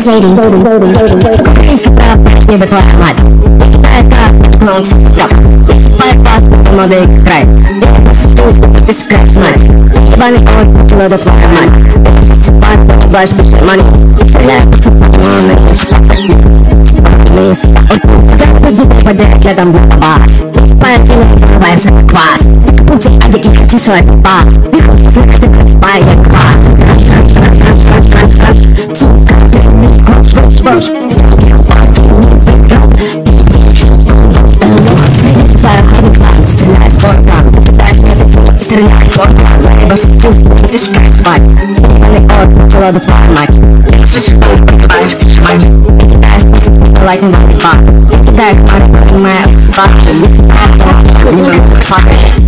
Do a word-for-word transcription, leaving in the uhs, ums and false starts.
Зайди, зайди, зайди, зайди, зайди. Небо твоя мать. Китает как клоун стоп. Спай паспорт, молодой край. Я просто ты скажешь мать. Ебаный кот, лода твоя мать. Спай, побываешь, пиши мани. И стреляй, пацаны, вниз. Я буду попадать, я там буду бас. Спай, ты называешься квас. Пути, а дикий хочу свой бас. Не хочешь флэкать, ты спай, я квас. Сука, ты не хочешь, хочешь. Стреляй, форкан, либо спуск, ты шкай спать. Ебаный орк, лода твоя мать. Ты шкай, покупаешь, мать. Я кидаю спуск, лайк на мой пак. Я кидаю хмар, моя спак. Я кидаю хмар, моя спак.